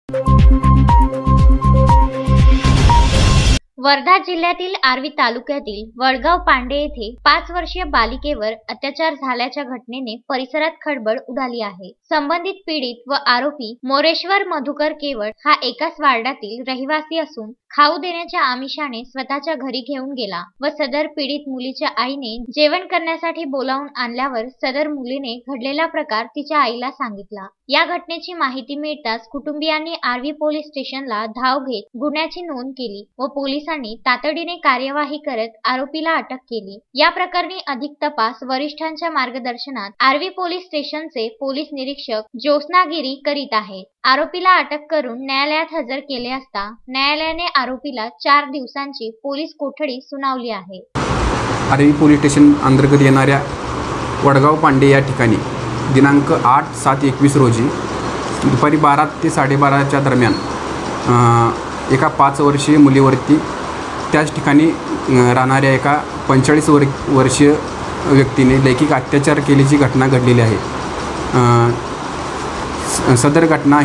वर्धा जिल्ह्यातील आर्वी तालुक्यातील वडगाव पांडे येथे 5 वर्षीय बालिकेवर अत्याचार झाल्याच्या घटनेने परिसरात खळबळ उडाली आहे। संबंधित पीडित व आरोपी मोरेश्वर मधुकर केवळ हा एकाच वार्डातील रहिवासी असून खाऊ देण्याच्या आमिषाने स्वतःच्या घरी घेऊन गेला व सदर पीडित मुलीच्या आईने जेवण करण्यासाठी बोलावून आणल्यावर सदर मुलीने घडलेला प्रकार तिच्या आईला सांगितला। या घटनेची माहिती मिळताच कुटुंबियांनी आर्वी पोलीस स्टेशनला धाव घेत गुन्ह्याची नोंद केली व पोलिसांनी तातडीने कार्यवाही करत आरोपीला अटक केली। या प्रकरणी अधिक तपास वरिष्ठांच्या मार्गदर्शनात आर्वी पोलीस स्टेशनचे पोलीस निरीक्षक ज्योत्स्नागिरी करीत आहेत। आरोपीला अटक करून न्यायालयात हजर केले असता न्यायालयाने आरोपीला 4 दिवसांची पोलीस कोठडी सुनावली आहे। आर्वी पोलीस स्टेशन अंतर्गत येणाऱ्या वडगाव पांडे या ठिकाणी दिनांक 8/7/21 रोजी दुपारी 12 ते 12:30च्या दरम्यान एका 5 वर्षीय मुलीवरती त्याच ठिकाणी राहणाऱ्या एका 45 वर्षीय व्यक्तीने लैंगिक अत्याचार केल्याची घटना घडलेली आहे। सदर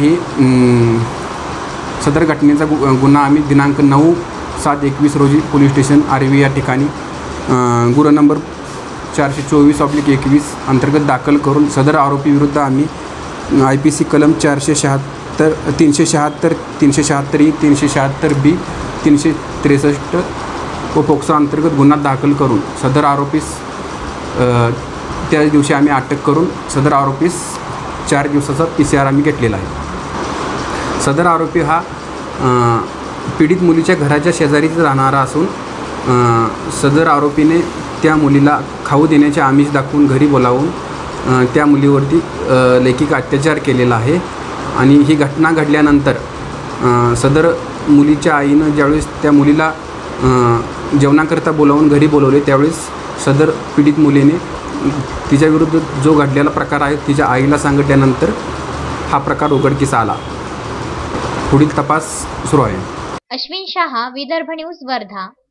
घटनेचा गुन्हा आम्ही दिनांक 9/7/21 रोजी पोलीस स्टेशन आर्वी या ठिकाणी गुन्हा नंबर 424/21 अंतर्गत दाखल करून सदर आरोपी विरुद्ध आम्ही IPC कलम 476, 376, 376E, 376B, 363 व पोक्सो अंतर्गत गुन्हा दाखल करून सदर आरोपीस त्याच दिवशी आम्ही अटक करून सदर आरोपीस 4 दिवसाचा PCR आम्ही घेतलेला आहे। सदर आरोपी हा पीडित मुलीच्या घराच्या शेजारीच राहणारा असून सदर आरोपीने त्या मुलीला खाऊ देण्याचे आमिष दाखवून घरी बोलावून त्या मुलीवरती लैंगिक अत्याचार केलेला आहे। आणि ही घटना घडल्यानंतर सदर मुलीच्या आईनं ज्यावेळेस त्या मुलीला जेवणाकरता बोलावून घरी बोलवले त्यावेळेस सदर पीडित मुलीने तिच्याविरुद्ध जो घडलेला प्रकार आहे तिच्या आईला सांगितल्यानंतर हा प्रकार उघडकीस आला। पुढील तपास सुरू आहे। अश्विन शाह, विदर्भ न्यूज, वर्धा।